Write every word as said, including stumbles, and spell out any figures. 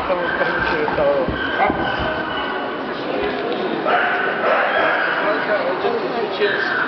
samo pewnie się stało. Walka o tytuł zwycięski.